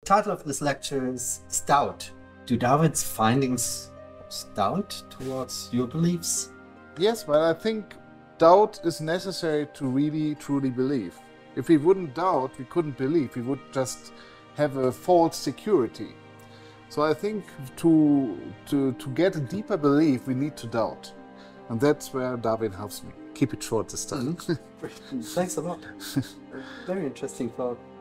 title of this lecture is Doubt. Do Darwin's findings doubt towards your beliefs? Yes, but I think doubt is necessary to really, truly believe. If we wouldn't doubt, we couldn't believe. We would just have a false security. So I think to get a deeper belief, we need to doubt. And that's where Darwin helps me. Keep it short this time. Thanks a lot. Very interesting thought.